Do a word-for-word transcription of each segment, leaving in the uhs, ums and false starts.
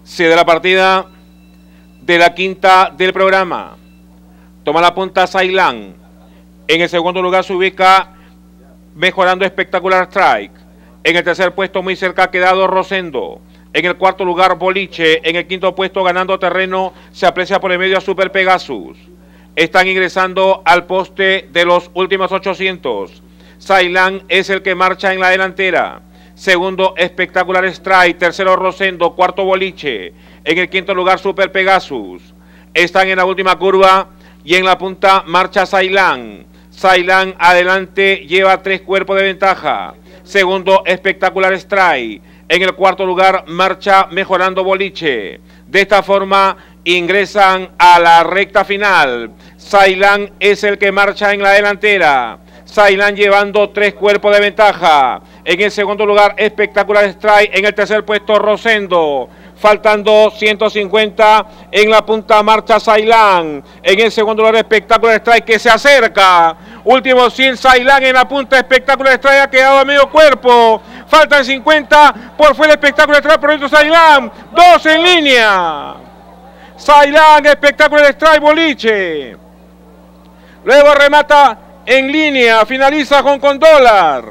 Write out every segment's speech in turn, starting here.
Se da la partida de la quinta del programa. Toma la punta Sailán. En el segundo lugar se ubica Mejorando Espectacular Strike. En el tercer puesto muy cerca ha quedado Rosendo. En el cuarto lugar Boliche. En el quinto puesto ganando terreno se aprecia por el medio a Super Pegasus. Están ingresando al poste de los últimos ochocientos. Sailán es el que marcha en la delantera. Segundo, Espectacular Strike. Tercero, Rosendo. Cuarto, Boliche. En el quinto lugar, Super Pegasus. Están en la última curva y en la punta marcha Sailán. Sailán adelante lleva tres cuerpos de ventaja. Segundo, Espectacular Strike. En el cuarto lugar marcha Mejorando Boliche. De esta forma ingresan a la recta final. Sailán es el que marcha en la delantera. Sailán llevando tres cuerpos de ventaja. En el segundo lugar, Espectacular Strike. En el tercer puesto, Rosendo. Faltando ciento cincuenta en la punta marcha Sailán. En el segundo lugar, Espectacular Strike que se acerca. Último cien, Sailán en la punta. Espectacular Strike ha quedado a medio cuerpo. Faltan cincuenta. Por fuera Espectacular Strike. Por dentro Sailán. Dos en línea. Sailán, Espectacular Strike, Boliche. Luego remata en línea. Finaliza con Condólar.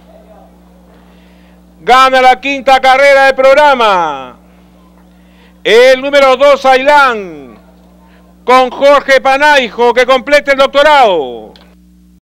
Gana la quinta carrera del programa. El número dos, Sailán, con Jorge Panaijo, que completa el doctorado.